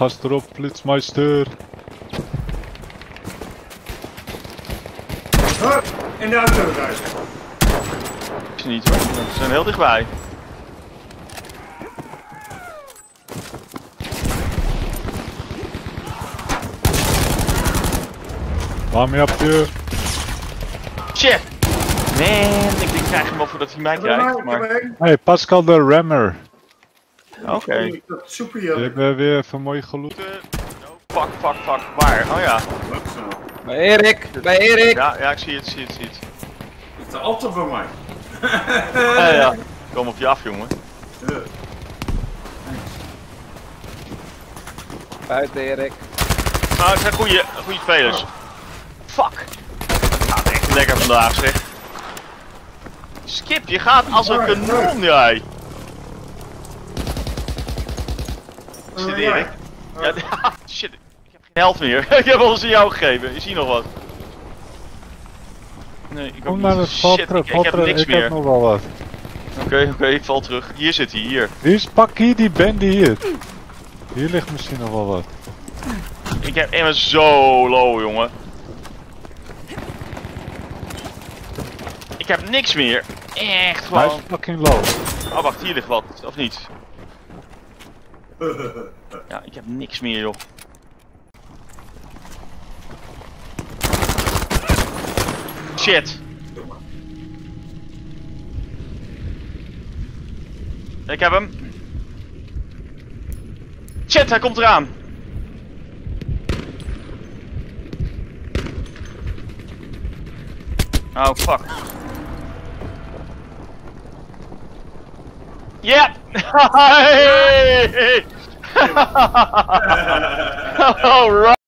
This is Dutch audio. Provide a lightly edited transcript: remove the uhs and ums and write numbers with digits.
gas erop, Flitsmeister. In de auto rijden. Is niet hoor, we zijn heel dichtbij. Waarom heb je? Shit! Man, ik krijg hem wel voordat hij mij krijgt. Maar... Hey, Pascal de Rammer. Oké. Soepie. Ik heb weer even mooi geloot. Fuck. Waar? Oh ja. Bij Erik! Bij Erik! Ja, ik zie het. Het is altijd voor mij. Ja. Kom op je af, jongen. Buiten Erik. Nou, het zijn goede spelers. Fuck. Het gaat echt lekker vandaag, zeg. Skip, je gaat als een kanon, jij. Is dit Erik? Ja, shit. Ik heb geen helft meer. Ik heb alles aan jou gegeven. Is hier nog wat? Nee, ik Kom ook naar niet. het val Shit, terug, ik heb niks ik meer. heb nog wel wat. Oké, ik val terug. Hier zit hij, hier. Pak hier die bende hier. Hier ligt misschien nog wel wat. Ik heb even zo low, jongen. Ik heb niks meer. Echt Hij is gewoon. fucking low. Oh, wacht, hier ligt wat. Of niet? Ja, ik heb niks meer, joh. Shit. Ik heb hem. Shit, hij komt eraan. Oh, fuck. Ja! Hey! Alright!